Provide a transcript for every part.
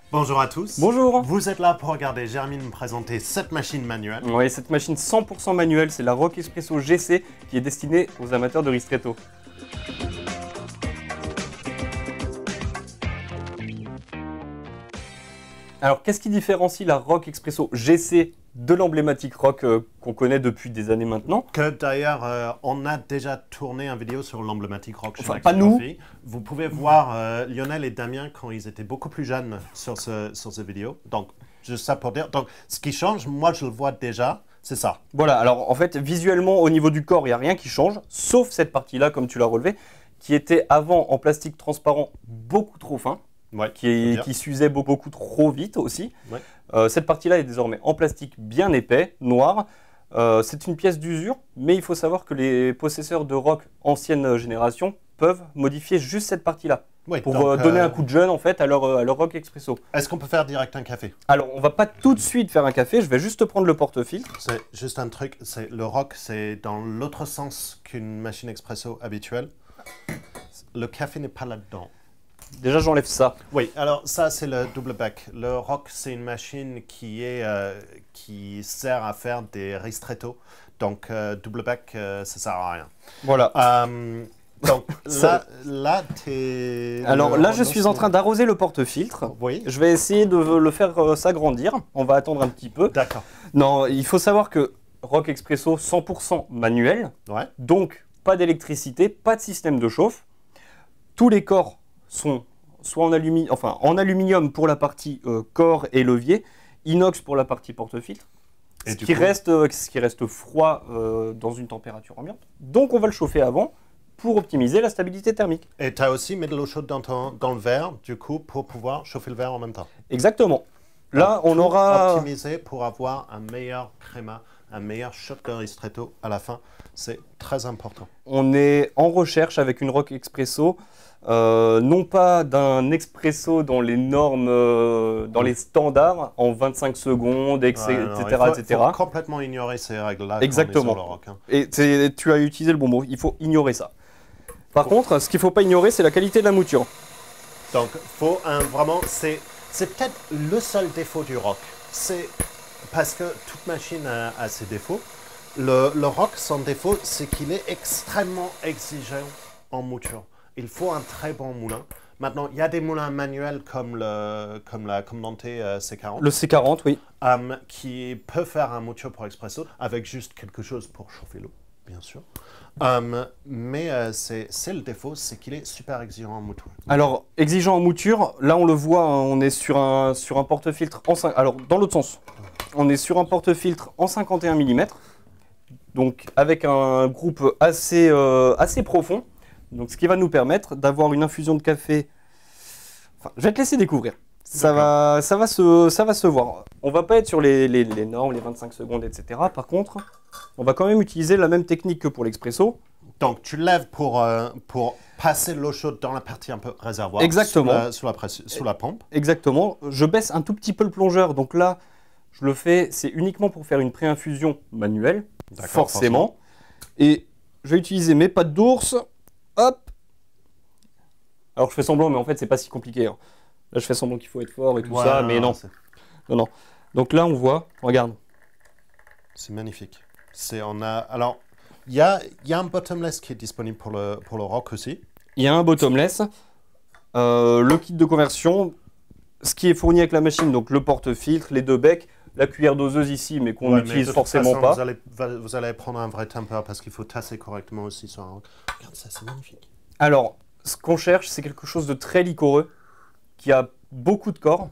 Bonjour à tous. Bonjour. Vous êtes là pour regarder Jérémy me présenter cette machine manuelle. Oui, cette machine 100% manuelle, c'est la Rock Espresso GC qui est destinée aux amateurs de ristretto. Alors, qu'est-ce qui différencie la Rock Espresso GC de l'emblématique Rock qu'on connaît depuis des années maintenant? Que d'ailleurs, on a déjà tourné une vidéo sur l'emblématique Rock. Enfin, pas nous. Vous pouvez voir Lionel et Damien quand ils étaient beaucoup plus jeunes sur cette vidéo. Donc, juste ça pour dire. Donc, ce qui change, moi je le vois déjà, c'est ça. Voilà, alors en fait, visuellement, au niveau du corps, il n'y a rien qui change, sauf cette partie-là, comme tu l'as relevé, qui était avant en plastique transparent beaucoup trop fin. Ouais, qui s'usait beaucoup trop vite aussi. Ouais. Cette partie-là est désormais en plastique bien épais, noir. C'est une pièce d'usure, mais il faut savoir que les possesseurs de Rock ancienne génération peuvent modifier juste cette partie-là pour donner un coup de jeune en fait à leur Rock Espresso. Est-ce qu'on peut faire direct un café? Alors, on va pas tout de suite faire un café, je vais juste prendre le porte-filtre. C'est juste un truc, le Rock c'est dans l'autre sens qu'une machine expresso habituelle. Le café n'est pas là-dedans. Déjà, j'enlève ça. Oui, alors ça, c'est le double bec. Le Rock, c'est une machine qui sert à faire des ristretto. Donc, double bec, ça sert à rien. Voilà. Donc, là tu Alors là, je suis en train d'arroser le porte-filtre. Oui. Je vais essayer de le faire s'agrandir. On va attendre un petit peu. D'accord. Non, il faut savoir que Rock Espresso 100% manuel. Ouais. Donc, pas d'électricité, pas de système de chauffe. Tous les corps sont soit en aluminium pour la partie corps et levier, inox pour la partie porte-filtre, ce qui reste froid dans une température ambiante. Donc on va le chauffer avant pour optimiser la stabilité thermique. Et tu as aussi mis de l'eau chaude dans le verre, du coup, pour pouvoir chauffer le verre en même temps. Exactement. Là, on tout aura optimisé pour avoir un meilleur créma, un meilleur shot de ristretto à la fin. C'est très important. On est en recherche avec une Rock Espresso, non pas d'un expresso dans les normes, dans les standards, en 25 secondes, etc. Il faut complètement ignorer ces règles-là. Exactement. Sur le Rock, hein. Et tu as utilisé le bon mot, il faut ignorer ça. Par contre, ce qu'il ne faut pas ignorer, c'est la qualité de la mouture. Donc, vraiment, c'est peut-être le seul défaut du Rock. C'est parce que toute machine a ses défauts. Le Rock, son défaut, c'est qu'il est extrêmement exigeant en mouture. Il faut un très bon moulin. Maintenant, il y a des moulins manuels comme la Comandante C40. Le C40, oui. Qui peut faire un mouture pour expresso avec juste quelque chose pour chauffer l'eau, bien sûr. Mais c'est le défaut, c'est qu'il est super exigeant en mouture. Alors, exigeant en mouture, là on le voit, hein, on est sur un porte-filtre en 5... Alors, dans l'autre sens, on est sur un porte-filtre en 51 mm, donc avec un groupe assez profond. Donc, ce qui va nous permettre d'avoir une infusion de café. Enfin, je vais te laisser découvrir. Ça va se voir. On va pas être sur les normes, les 25 secondes, etc. Par contre, on va quand même utiliser la même technique que pour l'expresso. Donc, tu lèves pour passer l'eau chaude dans la partie un peu réservoir. Exactement. Sous la pompe. Exactement. Je baisse un tout petit peu le plongeur. Donc là, je le fais, c'est uniquement pour faire une pré-infusion manuelle, forcément. Et je vais utiliser mes pattes d'ours. Hop. Alors je fais semblant, mais en fait c'est pas si compliqué. Hein. Là je fais semblant qu'il faut être fort et tout ça, mais non. Non. Donc là on voit, regarde. C'est magnifique. Alors il y a un bottomless qui est disponible pour le Rock aussi. Il y a un bottomless. Le kit de conversion, ce qui est fourni avec la machine, donc le porte-filtre, les deux becs, la cuillère doseuse ici, mais qu'on n'utilise forcément pas. Vous allez prendre un vrai temper parce qu'il faut tasser correctement aussi sur un Rock. Regarde ça, c'est magnifique. Alors, ce qu'on cherche, c'est quelque chose de très liquoreux, qui a beaucoup de corps.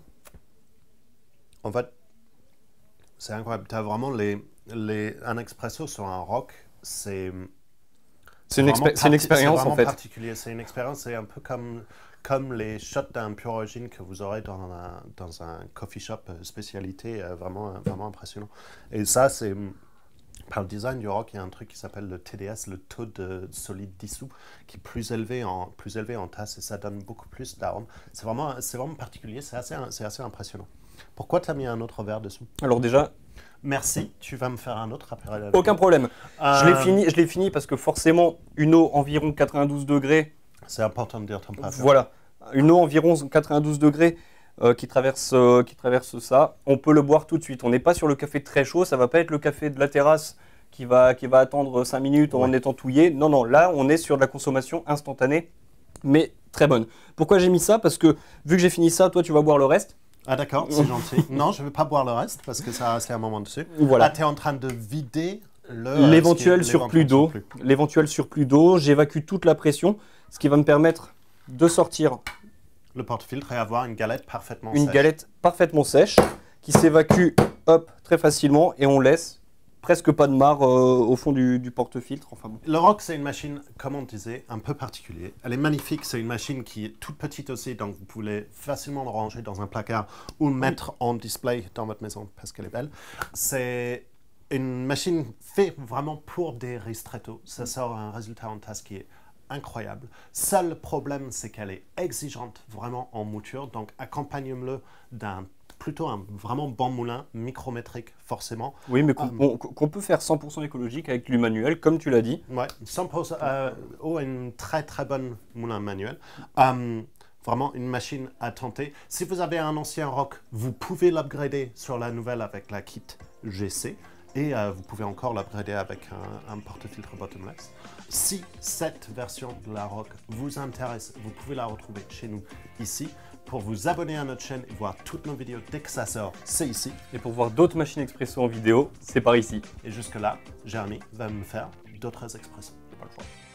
En fait, c'est incroyable. Tu as vraiment un expresso sur un Rock, c'est une expérience en fait. Particulier. C'est une expérience, c'est un peu comme les shots d'un pur origine que vous aurez dans un coffee shop spécialité, vraiment impressionnant. Et ça, c'est par le design du Rock, il y a un truc qui s'appelle le TDS, le taux de solide dissous, qui est plus élevé en tasse et ça donne beaucoup plus d'arômes. C'est vraiment particulier, c'est assez impressionnant. Pourquoi tu as mis un autre verre dessous? Alors déjà... Merci, tu vas me faire un autre après. Aucun problème. Je l'ai fini parce que forcément, une eau environ 92 degrés... C'est important de dire température. Voilà, une eau environ 92 degrés qui traverse ça. On peut le boire tout de suite. On n'est pas sur le café très chaud, ça va pas être le café de la terrasse qui va attendre 5 minutes en étant touillé. Non, non, là on est sur de la consommation instantanée, mais très bonne. Pourquoi j'ai mis ça? Parce que vu que j'ai fini ça, toi tu vas boire le reste. Ah d'accord, c'est gentil. Non, je ne vais pas boire le reste parce que ça va rester un moment dessus. Voilà. Là, tu es en train de vider l'éventuel surplus d'eau. L'éventuel surplus d'eau, j'évacue toute la pression, ce qui va me permettre de sortir le porte-filtre et avoir une galette parfaitement sèche. Une galette parfaitement sèche qui s'évacue hop, très facilement et on laisse presque pas de marre au fond du porte-filtre. Enfin bon. Le Rock, c'est une machine, comme on disait, un peu particulière. Elle est magnifique, c'est une machine qui est toute petite aussi, donc vous pouvez facilement le ranger dans un placard ou le mettre en display dans votre maison parce qu'elle est belle. C'est une machine faite vraiment pour des ristrettos. Ça sort un résultat en tasse qui est incroyable. Seul problème, c'est qu'elle est exigeante vraiment en mouture, donc accompagne-le d'un plutôt un vraiment bon moulin, micrométrique forcément. Oui, mais qu'on peut faire 100% écologique avec du manuel, comme tu l'as dit. Oui, 100%. Une très très bonne moulin manuel. Vraiment une machine à tenter. Si vous avez un ancien Rock, vous pouvez l'upgrader sur la nouvelle avec la kit GC. Et vous pouvez encore l'upgrader avec un porte-filtre bottomless. Si cette version de la Rock vous intéresse, vous pouvez la retrouver chez nous ici. Pour vous abonner à notre chaîne et voir toutes nos vidéos dès que ça sort, c'est ici. Et pour voir d'autres machines expresso en vidéo, c'est par ici. Et jusque là, Jérémy va me faire d'autres expressos. C'est pas le choix.